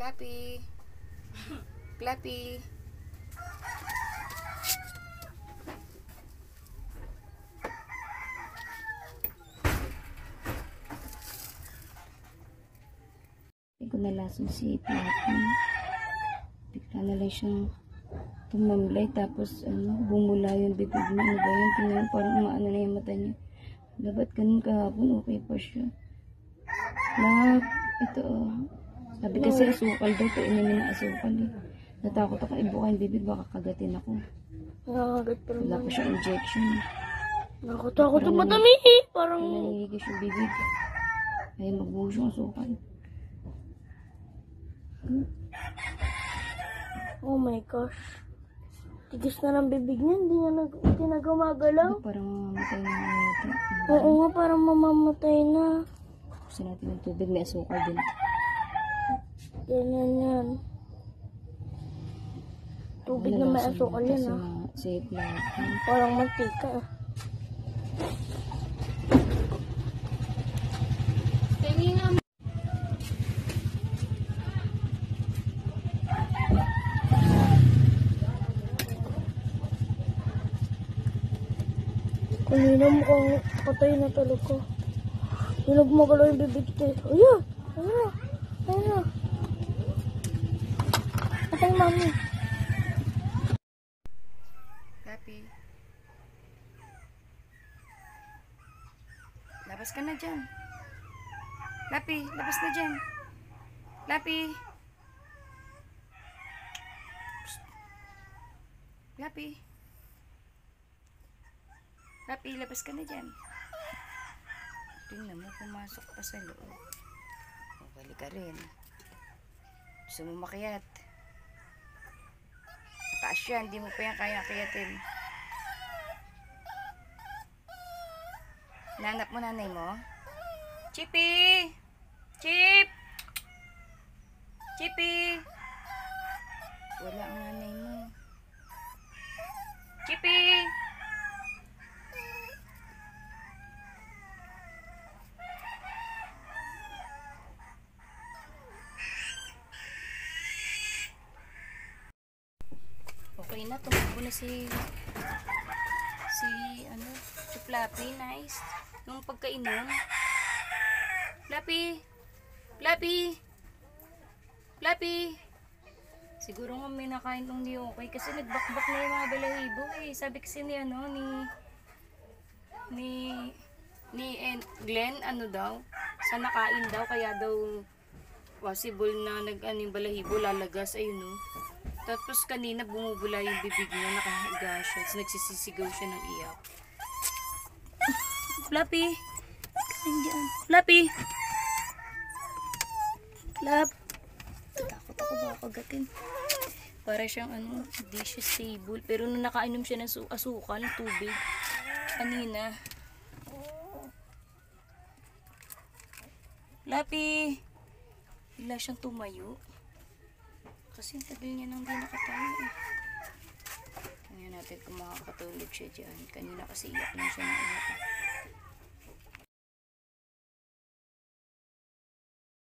Flappy. Flappy. Hindi ko nalason si Flappy. Bigla na lang siyang tumamlay tapos bumula yung bibig niya. Ano ba yun? Tingnan parang umaano na yung mata niya. Dapat ganun kahapon, okay pa siya. Ito sabi kasi asukal daw, inumin na asukal eh. Natakot ako ibuka yung bibig, baka kagatin ako. Nakakagat pa naman. Wala pa siya injection. Nakatakot ang madami eh. Parang nanihigis yung bibig. Ay magbuhos yung asukal. oh my gosh. Tigis na ng bibig niya, hindi na gumagalaw. Parang mamamatay na natin. Oo nga, parang mamamatay na. Gusto natin ng tubig, may asukal din. Ganyan yan. Tubig na may asukal yan ah. Safe lang. Parang mantika ah. Kanina mukhang patay na talaga. Yung nagmagalaw yung bibig ko. Ayun! Ayun! Ayun! Patay mami. Flappy. Labas ka na dyan. Flappy, labas na dyan. Flappy. Flappy. Flappy, labas ka na dyan. Tingnan mo, pumasok pa sa loob. O, balik ka rin. Gusto mo makiat. Mataas yan, hindi mo pa yan kaya kiyatin. Nanap mo nanay mo? Chippy! Chip! Chippy! Wala ang nanay mo. Chippy! Okay na, tumakbo na si Flappy, nice. Nung pagkainom. Flappy! Flappy! Flappy! Siguro nga may nakain tong di okay kasi nagbakbak na yung mga balahibo eh. Sabi kasi ni Glenn, sa nakain daw, kaya daw possible na yung balahibo lalagas, ayun no. Tapos kanina bumubula yung bibig niya, nakahiga siya, tapos nagsisisigaw siya ng iyak. Flappy! Nandiyan. Flappy! Takot ako baka kagatin. Para siyang di siya stable. Pero nung nakainom siya ng asukal, tubig, kanina. Flappy! Bigla siyang tumayo. Kasi tagal niya nang di nakatayo eh. Tingnan natin kung makakatulog siya dyan. Kanina kasi iyak lang siya ng iyak.